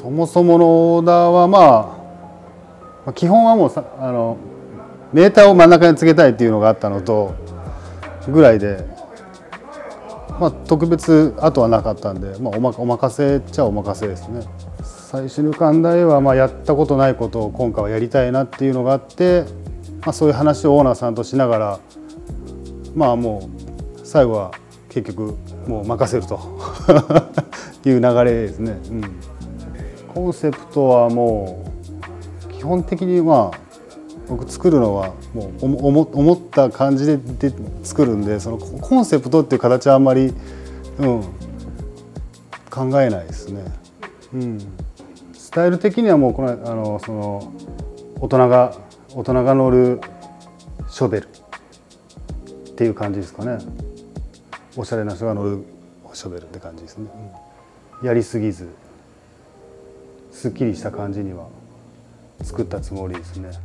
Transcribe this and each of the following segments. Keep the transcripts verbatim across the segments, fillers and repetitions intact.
そもそものオーダーはまあ基本はもうさあのメーターを真ん中につけたいっていうのがあったのとぐらいで、まあ、特別あとはなかったんで、まあ、おまお任せっちゃお任せですね。最初に浮かんだ絵はまあやったことないことを今回はやりたいなっていうのがあって、まあ、そういう話をオーナーさんとしながら、まあもう最後は結局もう任せるという流れですね。うん、コンセプトはもう基本的にまあ僕作るのはもう思思った感じでで作るんで、そのコンセプトっていう形はあんまり、うん、考えないですね。うん、スタイル的にはもうこのあのその大人が大人が乗るショベルっていう感じですかね。おしゃれな人が乗るショベルって感じですね。うん、やりすぎずすっきりした感じには作ったつもりですね。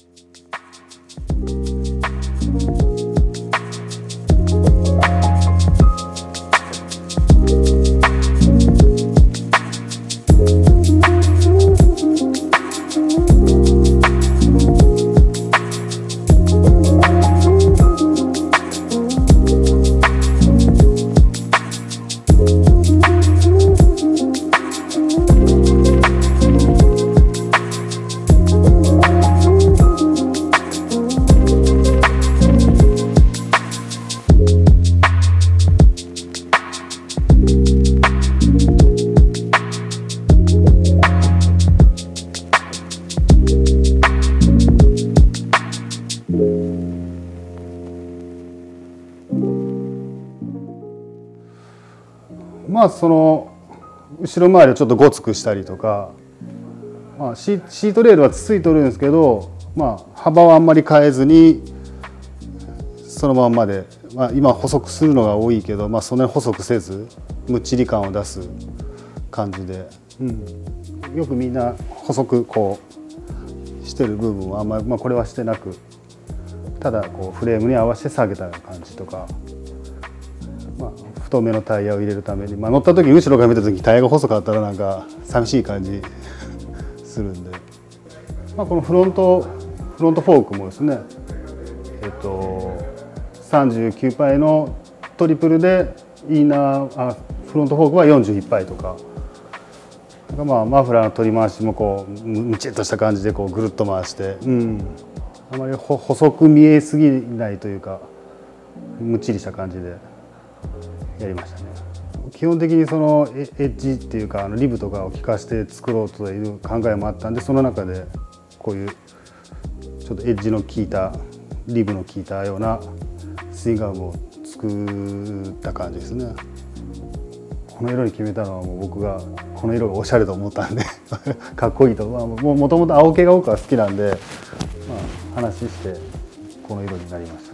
まあその後ろ回りをちょっとごつくしたりとか、まあ、シ, シートレールはつついとるんですけど、まあ、幅はあんまり変えずにそのまんまで、まあ、今細くするのが多いけど、まあ、そんなに細くせずむっちり感を出す感じで、うん、よくみんな細くこうしてる部分はあんまり、まあ、これはしてなく、ただこうフレームに合わせて下げたような感じとか。まあ、太めのタイヤを入れるために、まあ、乗った時に後ろから見た時にタイヤが細かったらなんか寂しい感じするんで、まあ、このフロントフロントフォークもですね、えっとさんじゅうきゅうパイのトリプルでインナーあフロントフォークはよんじゅういちパイとか、まあマフラーの取り回しもこうムチっとした感じでこうぐるっと回して、うん、あまり細く見えすぎないというかむっちりした感じでやりましたね。基本的にそのエッジっていうかあのリブとかを効かして作ろうという考えもあったんで、その中でこういうちょっとエッジの効いたリブの効いたようなスイングアームを作った感じですね。この色に決めたのはもう僕がこの色がおしゃれと思ったんでかっこいいと、まあ、もともと青系が僕は好きなんで、まあ、話してこの色になりました。